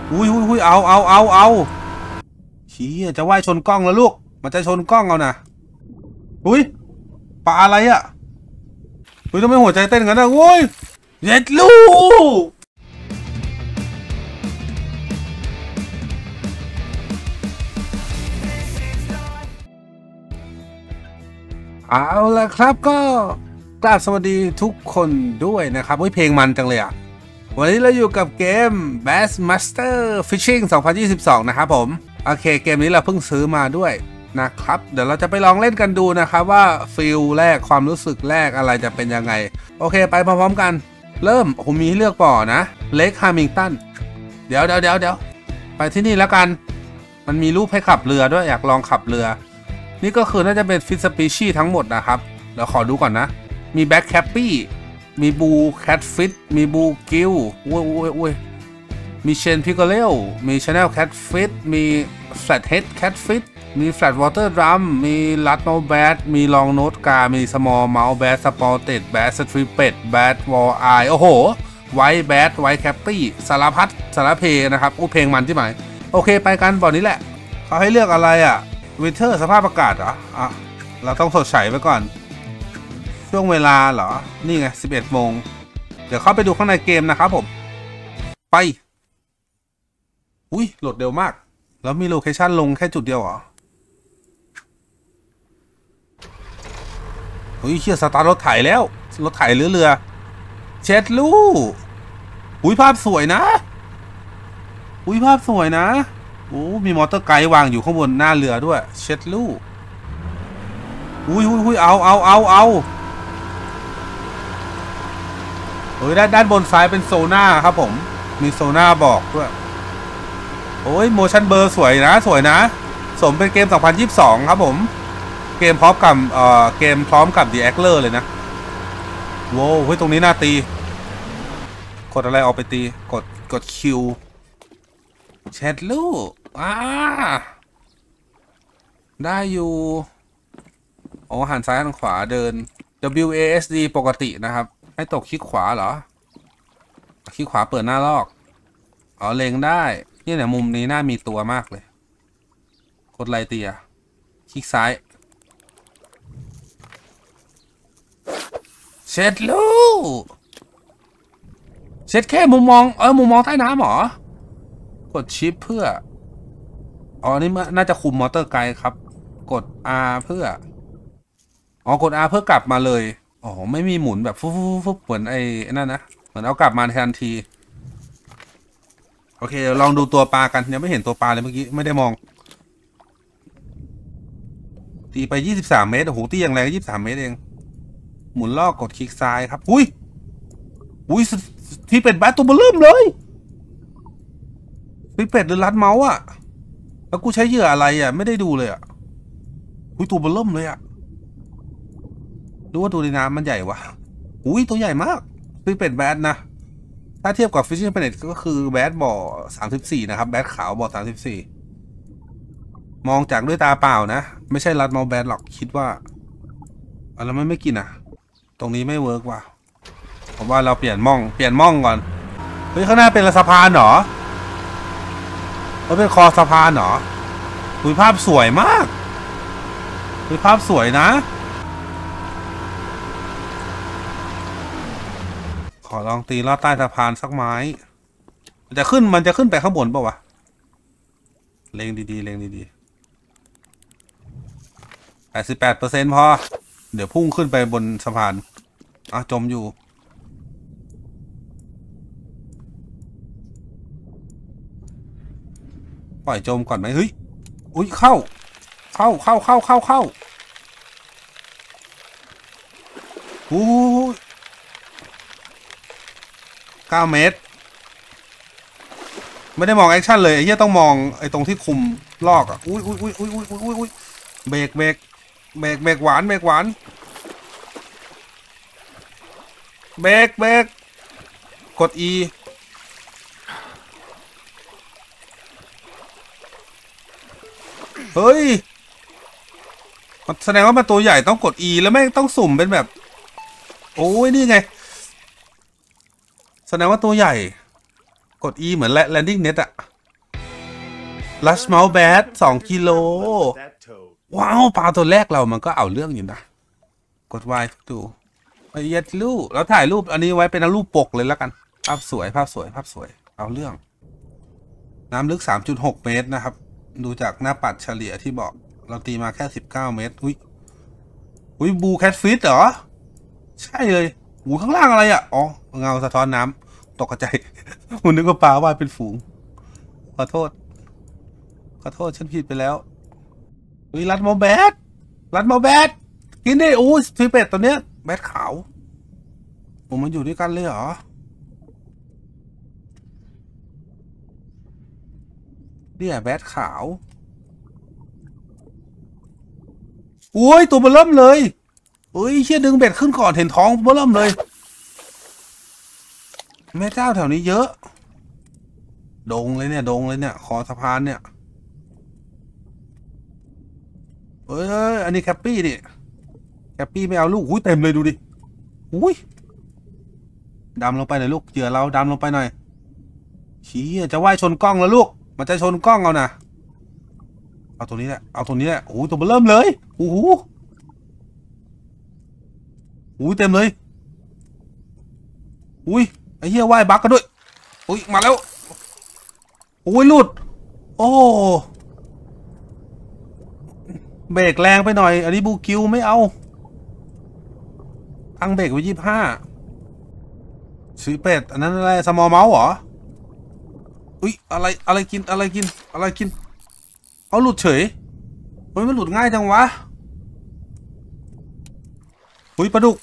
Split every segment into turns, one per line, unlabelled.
อุ้ยเอาชี้จะว่ายชนกล้องแล้วลูกมันจะชนกล้องเอานะอุ้ยปลาอะไรอ่ะอุ้ยทำไมหัวใจเต้นกันนะโว้ยเย็ดลูกเอาละครับก็กราบสวัสดีทุกคนด้วยนะครับเพลงมันจังเลยอ่ะวันนี้เราอยู่กับเกม Bassmaster Fishing 2022 นะครับผมโอเคเกมนี้เราเพิ่งซื้อมาด้วยนะครับเดี๋ยวเราจะไปลองเล่นกันดูนะครับว่าฟีลแรกความรู้สึกแรกอะไรจะเป็นยังไงโอเคไปพร้อมๆกันเริ่มผมมีให้เลือกป่อนะเล็กฮามิงตันเดี๋ยวไปที่นี่แล้วกันมันมีรูปให้ขับเรือด้วยอยากลองขับเรือนี่ก็คือน่าจะเป็นฟิชสปีชีทั้งหมดนะครับเดี๋ยวขอดูก่อนนะมีแบ็คแคปปี้มีบูแคทฟิตมีบูกิลอุ้ยมีเชนพิกเกลมีชาแนลแคทฟิตมีแฟลตเฮดแคทฟิตมีแฟลตวอเตอร์ดรัมมีลัดเมาแบดมีลองโนตกามีสมอลเมาแบดสปอร์เต็ดแบดสตรีเป็ดแบดวอลไอโอ้โหไวท์แบดไวท์แคปปี้สารพัดสารเพนะครับอู้เพลงมันที่ไหนโอเคไปกันบ่อนี้แหละเขาให้เลือกอะไรอ่ะวินเทอร์สภาพอากาศเหรออ่ะเราต้องสดใสไว้ก่อนช่วงเวลาเหรอนี่ไง11 โมงเดี๋ยวเข้าไปดูข้างในเกมนะครับผมไปอุ้ยโหลดเร็วมากแล้วมีโลเคชั่นลงแค่จุดเดียวเหรอเฮ้ยเชี่ยสตาร์ทรถไถแล้วรถไถเรือเช็ดลูอุ้ยภาพสวยนะอุ้ยภาพสวยนะโอ้มีมอเตอร์ไกด์วางอยู่ข้างบนหน้าเรือด้วยเช็ดลูอุ้ยเอาเฮ้ยด้านบนซ้ายเป็นโซน่าครับผมมีโซน่าบอกด้วยโอ้ยโมชั่นเบอร์สวยนะสมเป็นเกม2022ครับผมเกมพร้อมกับ The Angler เลยนะโว้เฮ้ยตรงนี้น่าตีกดอะไรออกไปตีกดคิวแชทลูกได้อยู่อ๋อหันซ้ายหันขวาเดิน WASD ปกตินะครับให้ตกคลิกขวาเหรอคลิกขวาเปิดหน้าลอกอ๋อเล็งได้นี่เนี่ยมุมนี้น่ามีตัวมากเลยกดไลตีอะคลิกซ้ายเช็ดลูกเช็ดแค่มุมมองใต้น้ำหรอกดชิปเพื่ออ๋อนี่น่าจะคุมมอเตอร์ไกด์ครับกด R เพื่อกด R เพื่อกลับมาเลยอ๋อไม่มีหมุนแบบฟุบเหมือนไอ้นั่นนะเหมือนเอากลับมาทันทีโอเคลองดูตัวปลากันยังไม่เห็นตัวปลาเลยเมื่อกี้ไม่ได้มองตีไป23 เมตรโอ้โหตีอย่างแรง23 เมตรเองหมุนลอกกดคลิกซ้ายครับอุ้ยที่เป็ดแบทตัวเบอร์เริ่มเลยที่เป็ดหรือลัดเมาส์อะแล้วกูใช้เหยื่ออะไรอะไม่ได้ดูเลยอะอุ้ยตัวเบอร์เริ่มเลยอะดูว่าตัวในน้ำมันใหญ่วะอุ้ยตัวใหญ่มากที่เป็ดแบทนะถ้าเทียบกับ Fishing Planet ก็คือแบทบ่อ34นะครับแบทขาวบ่อ34มองจากด้วยตาเปล่านะไม่ใช่ลัดเมาส์แบทหรอกคิดว่าแล้วมันไม่กินอ่ะตรงนี้ไม่เวิร์กว่ะผมว่าเราเปลี่ยนม่องก่อนเฮ้ยข้างหน้าเป็นสะพานเหรอเป็นคอสะพานเหรอคุยภาพสวยมากคุยภาพสวยนะขอลองตีลอดใต้สะพานสักไม้มันจะขึ้นไปข้างบนป่าวะเล็งดี88%พอเดี๋ยวพุ่งขึ้นไปบนสะพานจมอยู่ปล่อยจมก่อนไหมเฮ้ยอุ้ยเข้าอู้9 เมตรไม่ได้มองแอคชั่นเลยไอ้เหี้ยต้องมองไอ้ตรงที่คุมลอกอ่ะอุ้ยเบรกหวานเบรกกด E เฮ้ยแสดงว่ามันตัวใหญ่ต้องกด E แล้วไม่ต้องสุ่มเป็นแบบโอ้ยนี่ไงแสดงว่าตัวใหญ่กด E เหมือนแลนดิ้งเน็ตอะลัชเมาส์แบด2 กิโลว้าวปลาตัวแรกเรามันก็เอาเรื่องอยู่นะกด Y ดูเย็ดรูปแล้วถ่ายรูปอันนี้ไว้เป็นรูปปกเลยแล้วกันภาพสวยภาพสวยภาพสวยเอาเรื่องน้ำลึก 3.6 เมตรนะครับดูจากหน้าปัดเฉลี่ยที่บอกเราตีมาแค่19 เมตรอุ้ยบูแคทฟิชเหรอใช่เลยหูข้างล่างอะไรอ่ะอ๋อเงาสะท้อนน้ำตกใจผมนึกว่าปลาว่ายเป็นฝูงขอโทษฉันผิดไปแล้วรัดโมแบดกินได้โอ้ยซีเป็ดตัวเนี้ยแบดขาวผมมันอยู่ด้วยกันเลยเหรอเนี่ยแบดขาวโอ้ยตัวเบลเริ่มเลยเชี่ยดึงเบ็ดขึ้นก่อนเห็นท้องเบลเริ่มเลยแม่เจ้าแถวนี้เยอะดงเลยเนี่ยคอสะพานเนี่ยอันนี้แคปปี้ดิแคปปี้ไม่เอาลูกเต็มเลยดูดิดำลงไปหน่อยลูกเหยื่อเราดำลงไปหน่อยชี้จะว่ายชนกล้องแล้วลูกมันจะชนกล้องเอานะเอาตัวนี้แหละตัวมันเริ่มเลยเต็มเลยไอ้เหี้ยว่ายบักกันด้วยมาแล้วหลุดโอ้เบรกแรงไปหน่อยอันนี้บูคิวไม่เอาตั้งเบรกไว้25ซื้อเป็ดอันนั้นอะไรสมอลเมาส์เหรออะไรกินเอาหลุดเฉยมันหลุดง่ายจังวะปลาดุก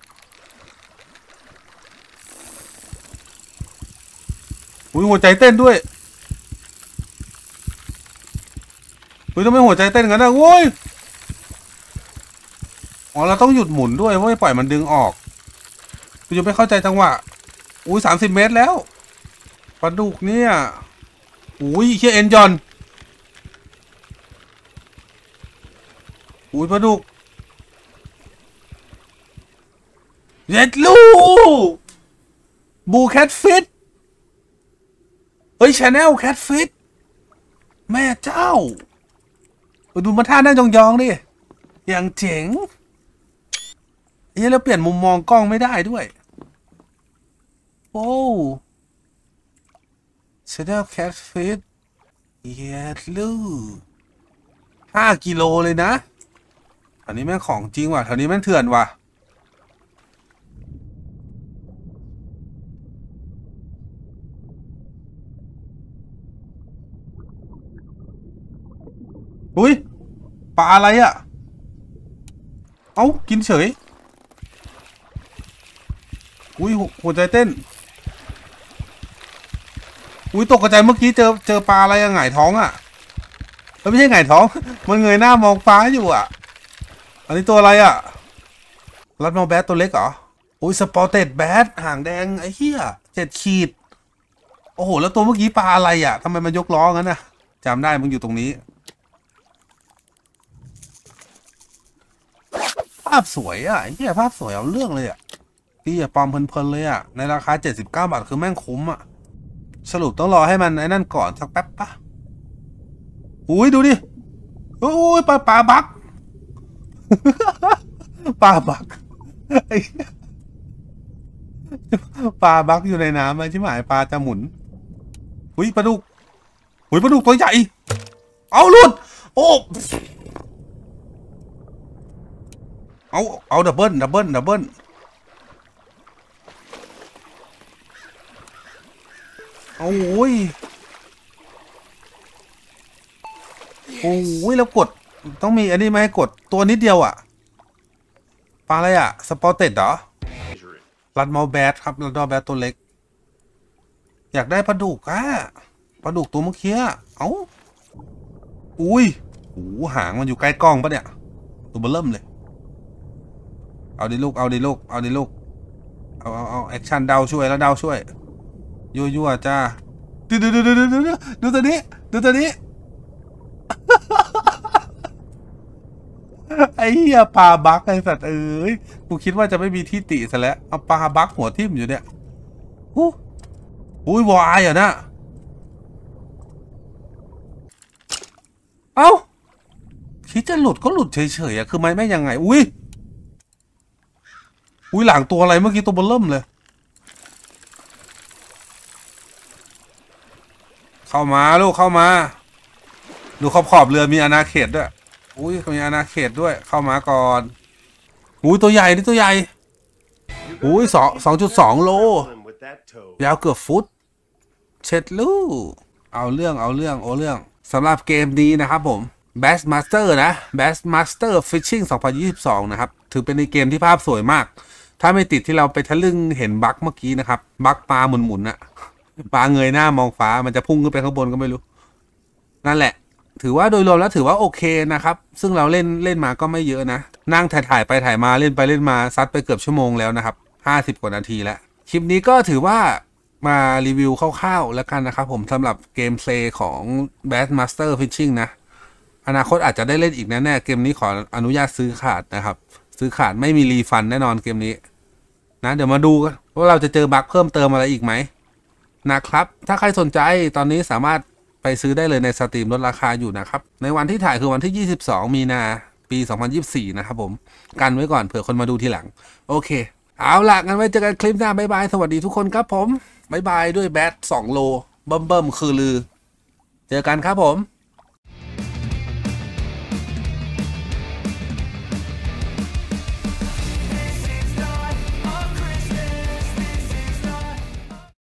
หัวใจเต้นด้วยทำไมหัวใจเต้นกันนะอ๋อเราต้องหยุดหมุนด้วยเพราะไม่ปล่อยมันดึงออกคุณจะไม่เข้าใจจังหวะ30 เมตรแล้วปลาดุกเนี่ยเชี่ยเอ็นจอนปลาดุกเย็ดลูบูแคทฟิตชาแนลแคทฟิตแม่เจ้าดูมาท่านั่งยองๆดิอย่างเจ๋งแล้วเปลี่ยนมุมมองกล้องไม่ได้ด้วยชาแนลแคทฟิตเย็ดลู5 กิโลเลยนะอันนี้แม่งของจริงว่ะแถวนี้แม่งเถื่อนว่ะปลาอะไรอ่ะกินเฉยหัวใจเต้นตกกระจายเมื่อกี้เจอปลาอะไรอะหงายท้องอ่ะไม่ใช่หงายท้องมันเงยหน้ามองฟ้าอยู่อ่ะอันนี้ตัวอะไรอ่ะรัดมอแบดตัวเล็กเหรอสปอร์เต็ดแบดหางแดงไอ้เหี้ย7 ขีดโอ้โหแล้วตัวเมื่อกี้ปลาอะไรอ่ะทำไมมันยกล้องั้นน่ะจำได้มึงอยู่ตรงนี้ภาพสวยอ่ะไอ้เหี้ยภาพสวยเอาเรื่องเลยอ่ะพี่ปลอมเพลินๆเลยอ่ะในราคา79 บาทคือแม่งคุ้มอ่ะสรุปต้องรอให้มันไอ้นั่นก่อนสักแป๊บปะดูดิปลาบักปลาบักปลาบักอยู่ในน้ำไอ้ที่หมายปลาจะหมุนปลาดุกปลาดุกตัวใหญ่เอาหลุดเอาดับเบิ้ลแล้วกดต้องมีอันนี้ไหมกดตัวนิดเดียวอ่ะปลาอะไรอ่ะสปอร์เต็ดเหรอรัดมอแบดครับรัดมอแบดตัวเล็กอยากได้ปลาดุกตัวเมื่อกี้หางมันอยู่ใกล้กล้องปะเนี่ยตัวเบลเริ่มเลยเอาดิลูกเอาแอคชั่นดาวช่วยแล้วดาวช่วยยั่วจ้าดูตัวนี้ไอ้เหี้ยปลาบักไอ้สัตว์กูคิดว่าจะไม่มีที่ติซะแล้วเอาปลาบักหัวทิ่มอยู่เนี่ยวายอ่ะนะเอ้าคิดจะหลุดก็หลุดเฉยๆอะคือไม่ยังไงอุ้ยหลังตัวอะไรเมื่อกี้ตัวเบลเริ่มเลยเข้ามาลูกเข้ามาดูขอบเรือมีอาณาเขตด้วยอุ้ยมีอาณาเขตด้วยเข้ามาก่อนอุ้ยตัวใหญ่นี่ตัวใหญ่อุ้ย2.2 โลยาวเกือบฟุตเช็ดลูกเอาเรื่องสำหรับเกมนี้นะครับผม Bass Master นะ Bass Master Fishing 2022 นะครับถือเป็นในเกมที่ภาพสวยมากถ้าไม่ติดที่เราไปทะลึ่งเห็นบั๊กเมื่อกี้นะครับบั๊กปลาหมุนๆนะปลาเงยหน้ามองฟ้ามันจะพุ่งขึ้นไปข้างบนก็ไม่รู้นั่นแหละถือว่าโดยรวมแล้วถือว่าโอเคนะครับซึ่งเราเล่นมาก็ไม่เยอะนะนั่งถ่ายไปถ่ายมาเล่นไปเล่นมาซัดไปเกือบชั่วโมงแล้วนะครับ50 กว่านาทีแล้วคลิปนี้ก็ถือว่ามารีวิวคร่าวๆแล้วกันนะครับผมสำหรับเกมเพลย์ของ Bass Master Fishing นะอนาคตอาจจะได้เล่นอีกแน่ๆเกมนี้ขออนุญาตซื้อขาดนะครับซื้อขาดไม่มีรีฟันแน่นอนเกมนี้นะเดี๋ยวมาดูว่าเราจะเจอบั๊กเพิ่มเติมอะไรอีกไหมนะครับถ้าใครสนใจตอนนี้สามารถไปซื้อได้เลยในสตรีมลดราคาอยู่นะครับในวันที่ถ่ายคือวันที่22 มีนาปี 2024 นะครับผมกันไว้ก่อนเผื่อคนมาดูทีหลังโอเคเอาล่ะงั้นไว้เจอกันคลิปหน้าบ๊ายบายสวัสดีทุกคนครับผมบ๊ายบายด้วยแบท2 โลเบิ่มคือลือเจอกันครับผม